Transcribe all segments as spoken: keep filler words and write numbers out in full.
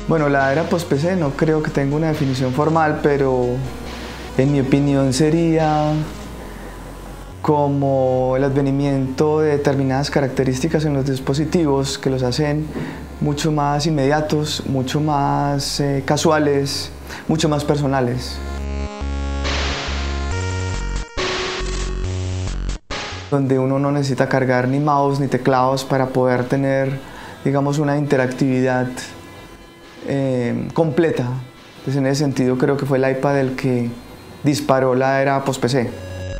Bueno, la era post-P C no creo que tenga una definición formal, pero en mi opinión sería como el advenimiento de determinadas características en los dispositivos que los hacen mucho más inmediatos, mucho más eh, casuales, mucho más personales. Donde uno no necesita cargar ni mouse ni teclados para poder tener, digamos, una interactividad eh, completa. Pues en ese sentido creo que fue el iPad el que disparó la era post-P C.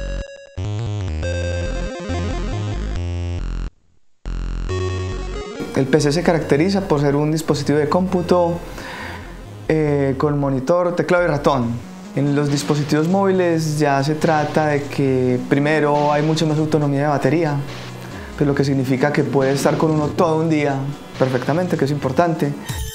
El P C se caracteriza por ser un dispositivo de cómputo eh, con monitor, teclado y ratón. En los dispositivos móviles ya se trata de que primero hay mucha más autonomía de batería, pues lo que significa que puede estar con uno todo un día perfectamente, que es importante.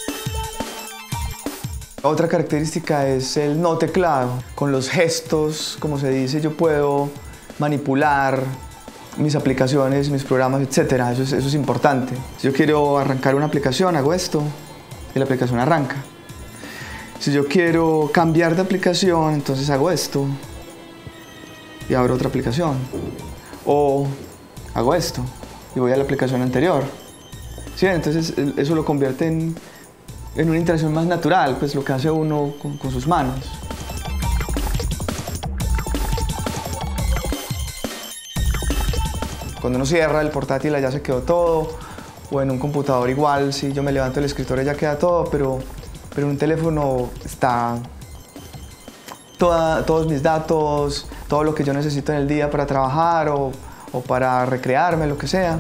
Otra característica es el no teclado. Con los gestos, como se dice, yo puedo manipular mis aplicaciones, mis programas, etcétera. Eso es, eso es importante. Si yo quiero arrancar una aplicación, hago esto y la aplicación arranca. Si yo quiero cambiar de aplicación, entonces hago esto y abro otra aplicación. O hago esto y voy a la aplicación anterior. ¿Sí? Entonces eso lo convierte en, en una interacción más natural, pues lo que hace uno con, con sus manos. Cuando uno cierra el portátil ya se quedó todo, o en un computador igual, si yo me levanto del escritorio ya queda todo, pero, pero en un teléfono está toda, todos mis datos, todo lo que yo necesito en el día para trabajar o, o para recrearme, lo que sea.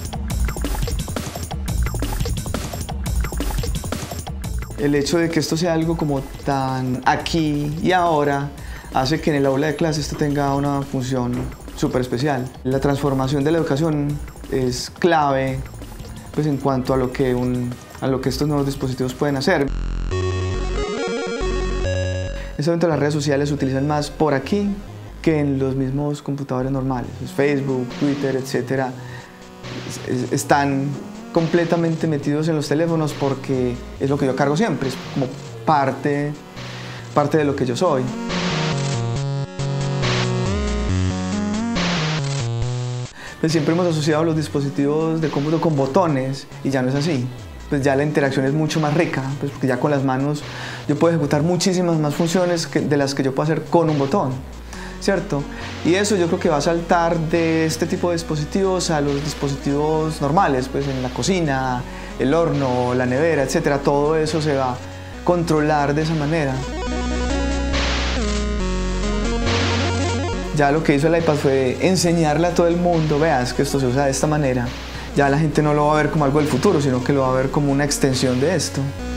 El hecho de que esto sea algo como tan aquí y ahora hace que en el aula de clase esto tenga una función súper especial. La transformación de la educación es clave pues, en cuanto a lo, que un, a lo que estos nuevos dispositivos pueden hacer. En este momento las redes sociales se utilizan más por aquí que en los mismos computadores normales. Facebook, Twitter, etcétera, están completamente metidos en los teléfonos porque es lo que yo cargo siempre, es como parte, parte de lo que yo soy. Pues siempre hemos asociado los dispositivos de cómputo con botones y ya no es así. Pues ya la interacción es mucho más rica, pues porque ya con las manos yo puedo ejecutar muchísimas más funciones que, de las que yo puedo hacer con un botón, ¿cierto? Y eso yo creo que va a saltar de este tipo de dispositivos a los dispositivos normales, pues en la cocina, el horno, la nevera, etcétera. Todo eso se va a controlar de esa manera. Ya lo que hizo el iPad fue enseñarle a todo el mundo, veas que esto se usa de esta manera. Ya la gente no lo va a ver como algo del futuro, sino que lo va a ver como una extensión de esto.